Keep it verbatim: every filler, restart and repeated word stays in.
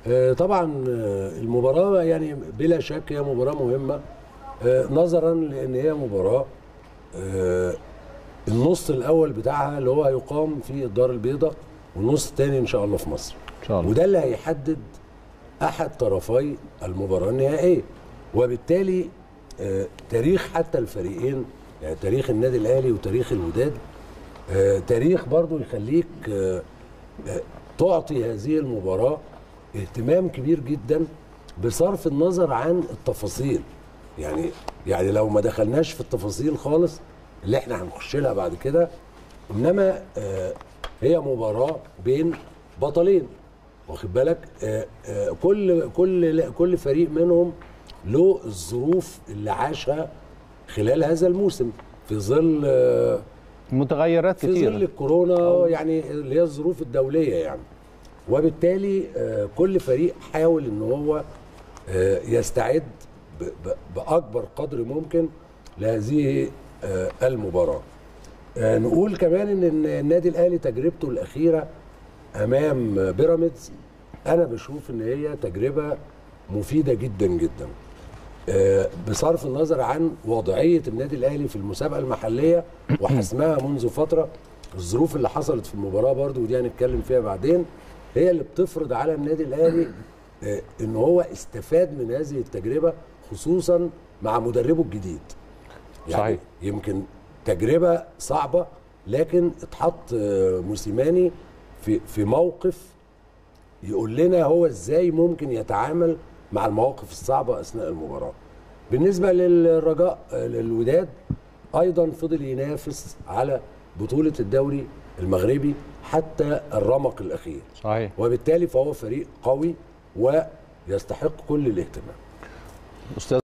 طبعا المباراه يعني بلا شك هي مباراه مهمه، نظرا لان هي مباراه النص الاول بتاعها اللي هو هيقام في الدار البيضاء، والنص الثاني ان شاء الله في مصر ان شاء الله. وده اللي هيحدد احد طرفي المباراه النهائيه، وبالتالي تاريخ حتى الفريقين، يعني تاريخ النادي الاهلي وتاريخ الوداد تاريخ برضو يخليك تعطي هذه المباراه اهتمام كبير جدا بصرف النظر عن التفاصيل. يعني يعني لو ما دخلناش في التفاصيل خالص اللي احنا هنخش لها بعد كده، انما آه هي مباراه بين بطلين، واخد بالك؟ آه آه كل كل كل فريق منهم له الظروف اللي عاشها خلال هذا الموسم في ظل آه متغيرات كتير، في ظل الكورونا، يعني اللي هي الظروف الدوليه يعني. وبالتالي آه كل فريق حاول ان هو آه يستعد باكبر قدر ممكن لهذه آه المباراه. آه نقول كمان ان النادي الاهلي تجربته الاخيره امام بيراميدز انا بشوف ان هي تجربه مفيده جدا جدا، آه بصرف النظر عن وضعيه النادي الاهلي في المسابقه المحليه وحسمها منذ فتره. الظروف اللي حصلت في المباراه برضو ودي هنتكلم فيها بعدين هي اللي بتفرض على النادي الاهلي آه ان هو استفاد من هذه التجربه، خصوصا مع مدربه الجديد. يعني صحيح. يمكن تجربه صعبه، لكن اتحط موسيماني في في موقف يقول لنا هو ازاي ممكن يتعامل مع المواقف الصعبه اثناء المباراه. بالنسبه للرجاء للوداد ايضا فضل ينافس على بطوله الدوري المغربي حتى الرمق الاخير. صحيح. وبالتالي فهو فريق قوي ويستحق كل الاهتمام. أستاذ